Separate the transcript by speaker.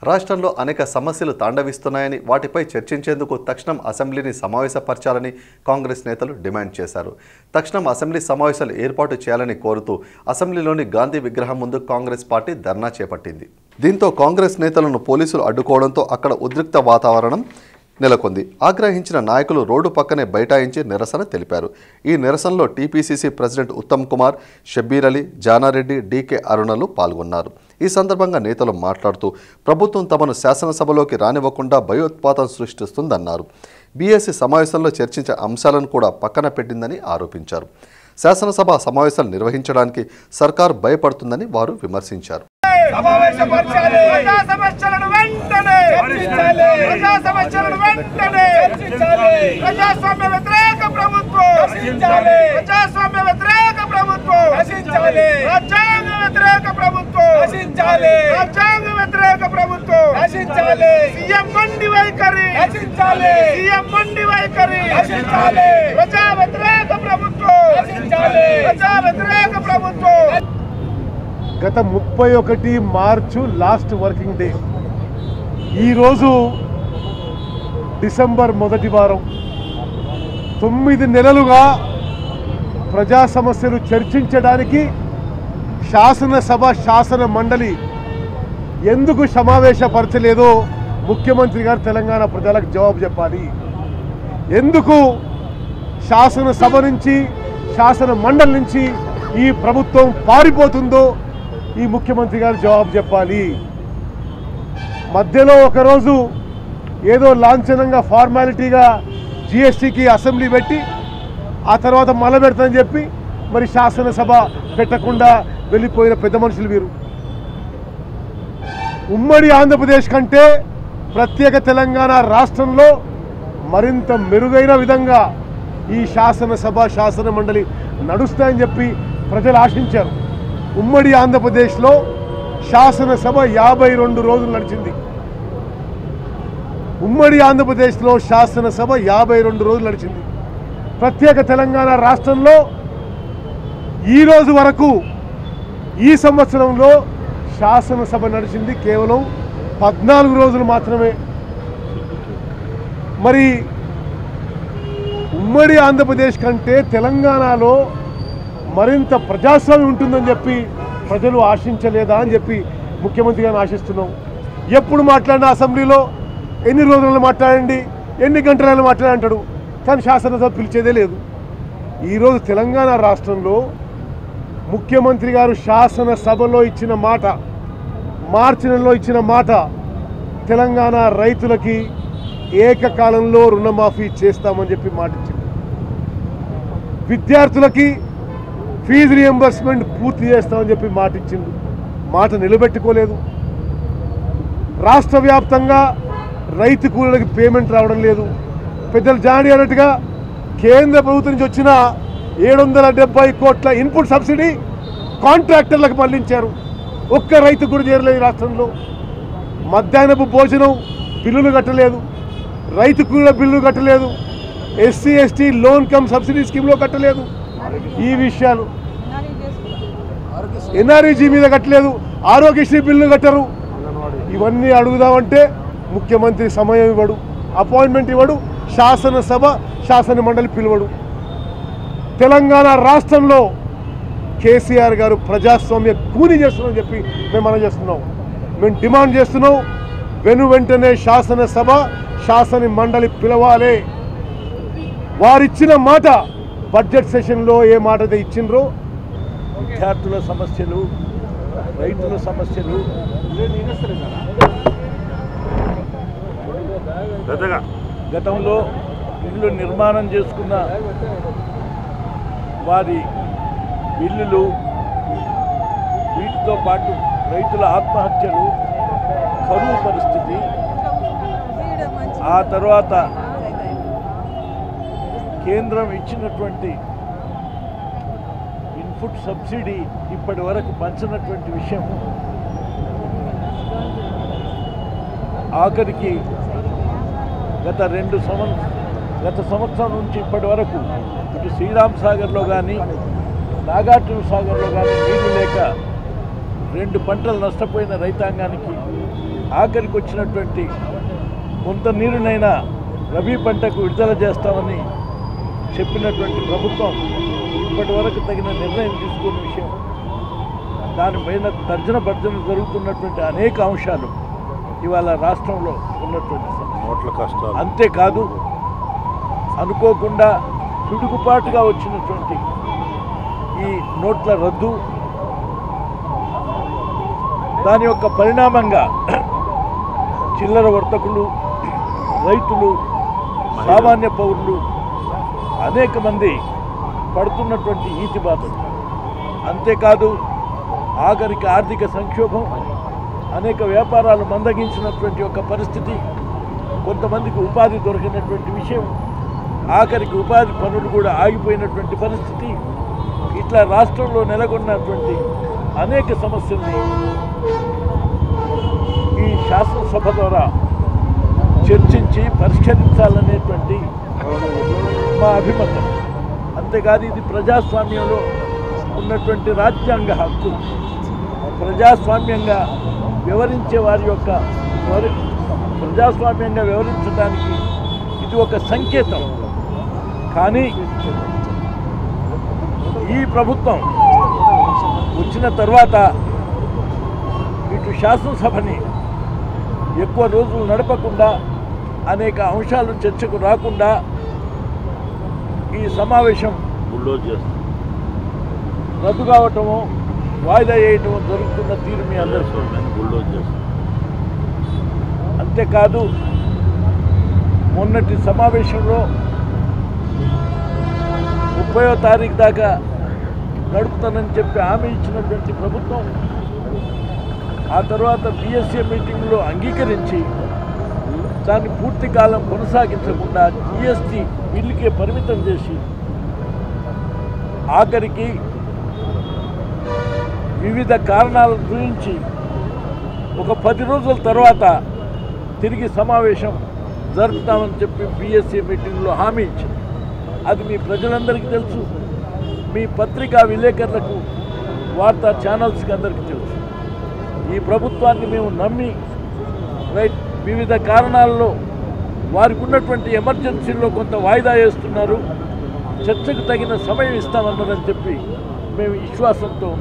Speaker 1: రాష్ట్రంలో అనేక సమస్యలు తాండవిస్తున్నాయని వాటిపై చర్చించేందుకు తక్షణం అసెంబ్లీని సమావేశపరచాలని కాంగ్రెస్ నేతలు డిమాండ్ చేశారు. తక్షణం అసెంబ్లీ సమావేశాలు ఏర్పాటు చేయాలని కోరుతూ అసెంబ్లీలోని గాంధీ విగ్రహం ముందు కాంగ్రెస్ పార్టీ ధర్నా చేపట్టింది. దీంతో కాంగ్రెస్ నేతలను పోలీసులు అడ్డుకోవడంతో అక్కడ ఉద్రిక్త వాతావరణం నెలకొంది. ఆగ్రహించిన నాయకులు రోడ్డు పక్కనే బైఠాయించి నిరసన తెలిపారు. ఈ నిరసనలో TPCC president Uttam Kumar, Shabbir Ali, Janareddy, DK అరుణలు పాల్గొన్నారు. ఈ సందర్భంగా నేతలు మాట్లాడుతూ ప్రభుత్వం తమను శాసనసభలోకి రానివ్వకుండా భయోత్పాతం సృష్టిస్తుందన్నారు. బీఎస్సీ సమావేశంలో చర్చించే అంశాలను కూడా పక్కన పెట్టిందని ఆరోపించారు. శాసనసభ సమావేశాలు నిర్వహించడానికి సర్కారు భయపడుతుందని వారు విమర్శించారు.
Speaker 2: గత 31 మార్చు లాస్ట్ వర్కింగ్ డే. ఈరోజు డిసెంబర్ మొదటి వారం. 9 నెలలుగా ప్రజా సమస్యలు చర్చించడానికి శాసనసభ శాసన మండలి ఎందుకు సమావేశపరచలేదో ముఖ్యమంత్రి గారు తెలంగాణ ప్రజలకు జవాబు చెప్పాలి. ఎందుకు శాసనసభ నుంచి శాసన మండలి నుంచి ఈ ప్రభుత్వం పారిపోతుందో ఈ ముఖ్యమంత్రి గారు జవాబు చెప్పాలి. మధ్యలో ఒకరోజు ఏదో లాంఛనంగా ఫార్మాలిటీగా జిఎస్టీకి అసెంబ్లీ పెట్టి ఆ తర్వాత మళ్ళీ పెడతానని చెప్పి మరి శాసనసభ పెట్టకుండా వెళ్ళిపోయిన పెద్ద మనుషులు వీరు. ఉమ్మడి ఆంధ్రప్రదేశ్ కంటే ప్రత్యేక తెలంగాణ రాష్ట్రంలో మరింత మెరుగైన విధంగా ఈ శాసనసభ శాసన మండలి నడుస్తాయని చెప్పి ప్రజలు ఆశించారు. ఉమ్మడి ఆంధ్రప్రదేశ్లో శాసనసభ 52 రోజులు నడిచింది. ఉమ్మడి ఆంధ్రప్రదేశ్లో శాసనసభ 52 రోజులు నడిచింది. ప్రత్యేక తెలంగాణ రాష్ట్రంలో ఈరోజు వరకు ఈ సంవత్సరంలో శాసనసభ నడిచింది కేవలం 14 రోజులు మాత్రమే. మరి ఉమ్మడి ఆంధ్రప్రదేశ్ కంటే తెలంగాణలో మరింత ప్రజాస్వామ్యం ఉంటుందని చెప్పి ప్రజలు ఆశించలేదా అని చెప్పి ముఖ్యమంత్రి గారిని ఆశిస్తున్నాం. ఎప్పుడు మాట్లాడినా అసెంబ్లీలో ఎన్ని రోజులలో మాట్లాడండి, ఎన్ని గంటలలో మాట్లాడంటాడు, కానీ శాసనసభ పిలిచేదే లేదు. ఈరోజు తెలంగాణ రాష్ట్రంలో ముఖ్యమంత్రి గారు శాసనసభలో ఇచ్చిన మాట, మార్చి నెలలో ఇచ్చిన మాట, తెలంగాణ రైతులకి ఏకకాలంలో రుణమాఫీ చేస్తామని చెప్పి మాట ఇచ్చింది. విద్యార్థులకి ఫీజు రియంబర్స్మెంట్ పూర్తి చేస్తామని చెప్పి మాట ఇచ్చింది. మాట నిలబెట్టుకోలేదు. రాష్ట్ర వ్యాప్తంగా రైతు కూలీలకు పేమెంట్ రావడం లేదు. పెద్దలు జాడి అన్నట్టుగా కేంద్ర ప్రభుత్వం నుంచి వచ్చిన 770 కోట్ల ఇన్పుట్ సబ్సిడీ కాంట్రాక్టర్లకు మళ్లించారు. ఒక్క రైతు కూడా చేరలేదు రాష్ట్రంలో. మధ్యాహ్నపు భోజనం బిల్లులు కట్టలేదు, రైతు కూలీల బిల్లులు కట్టలేదు, SC ST loan cum subsidy స్కీమ్లో కట్టలేదు. ఈ విషయాలు ఎన్ఆర్ఈజీ మీద కట్టలేదు, ఆరోగ్యశ్రీ బిల్లు కట్టరు. ఇవన్నీ అడుగుదామంటే ముఖ్యమంత్రి సమయం ఇవ్వడు, అపాయింట్మెంట్ ఇవ్వడు, శాసనసభ శాసన మండలి పిలువడు. తెలంగాణ రాష్ట్రంలో కేసీఆర్ గారు ప్రజాస్వామ్య కూని చేస్తున్నామని చెప్పి మేము మనం చేస్తున్నాం. మేము డిమాండ్ చేస్తున్నాం, వెంటనే శాసనసభ శాసన మండలి పిలవాలి. వారిచ్చిన మాట బడ్జెట్ సెషన్లో ఏ మాట అయితే ఇచ్చిండ్రో, విద్యార్థుల సమస్యలు, రైతుల సమస్యలు, గతంలో ఇల్లు నిర్మాణం చేసుకున్న వారి బిల్లులు, వీటితో పాటు రైతుల ఆత్మహత్యలు, కరువు పరిస్థితి, ఆ తర్వాత కేంద్రం ఇచ్చినటువంటి ఇన్పుట్ సబ్సిడీ ఇప్పటి వరకు పంచినటువంటి విషయం, ఆఖరికి గత సంవత్సరం నుంచి ఇప్పటి వరకు ఇటు శ్రీరామ్ సాగర్లో కానీ నాగార్జున సాగర్లో కానీ నీళ్లు లేక 2 పంటలు నష్టపోయిన రైతాంగానికి
Speaker 3: ఆఖరికి వచ్చినటువంటి కొంత నీరునైనా రబీ పంటకు విడుదల చేస్తామని చెప్పినటువంటి ప్రభుత్వం ఇప్పటి వరకు తగిన నిర్ణయం తీసుకున్న విషయం, దానిపైన తర్జన భర్జన జరుగుతున్నటువంటి అనేక అంశాలు ఇవాళ రాష్ట్రంలో ఉన్నటువంటి
Speaker 4: నోట్ల కష్టాలు.
Speaker 3: అంతేకాదు అనుకోకుండా పిడుగుపాటుగా వచ్చినటువంటి ఈ నోట్ల రద్దు, దాని యొక్క పరిణామంగా చిల్లర వర్తకులు, రైతులు, సామాన్య పౌరులు అనేక మంది పడుతున్నటువంటి ఈతిబాధలు, అంతేకాదు ఆఖరికి ఆర్థిక సంక్షోభం, అనేక వ్యాపారాలు మందగించినటువంటి ఒక పరిస్థితి, కొంతమందికి ఉపాధి దొరికినటువంటి విషయం, ఆఖరికి ఉపాధి పనులు కూడా ఆగిపోయినటువంటి పరిస్థితి, ఇట్లా రాష్ట్రంలో నెలకొన్నటువంటి అనేక సమస్యల్ని ఈ శాసనసభ ద్వారా చర్చించి పరిష్కరించాలనేటువంటి మా అభిమతం. అంతేకాదు ఇది ప్రజాస్వామ్యంలో ఉన్నటువంటి రాజ్యాంగ హక్కు. ప్రజాస్వామ్యంగా వివరించే వారి యొక్క ప్రజాస్వామ్యంగా వివరించడానికి ఇది ఒక సంకేతం. కానీ ఈ ప్రభుత్వం వచ్చిన తర్వాత ఇటు శాసనసభని ఎక్కువ రోజులు నడపకుండా, అనేక అంశాలు చర్చకు రాకుండా ఈ సమావేశం రద్దు కావటము, వాయిదా వేయటము జరుగుతున్న తీరు మీ అందరికీ. అంతేకాదు మొన్నటి సమావేశంలో 30వ తారీఖు దాకా నడుపుతానని చెప్పి హామీ ఇచ్చినటువంటి ప్రభుత్వం ఆ తర్వాత బీఎస్సీ మీటింగ్లో అంగీకరించి దాన్ని పూర్తి కాలం కొనసాగించకుండా జీఎస్టీ బిల్లుకే పరిమితం చేసి ఆఖరికి వివిధ కారణాల గురించి ఒక 10 రోజుల తర్వాత తిరిగి సమావేశం జరుపుతామని చెప్పి బీఎస్సీ మీటింగ్లో హామీ ఇచ్చింది. అది మీ ప్రజలందరికీ తెలుసు, మీ పత్రికా విలేకరులకు, వార్తా ఛానల్స్కి అందరికీ తెలుసు. ఈ ప్రభుత్వాన్ని మేము నమ్మి వివిధ కారణాల్లో వారికి ఉన్నటువంటి ఎమర్జెన్సీలో కొంత వాయిదా వేస్తున్నారు, చర్చకు తగిన సమయం ఇస్తామన్నారని చెప్పి మేము విశ్వాసంతో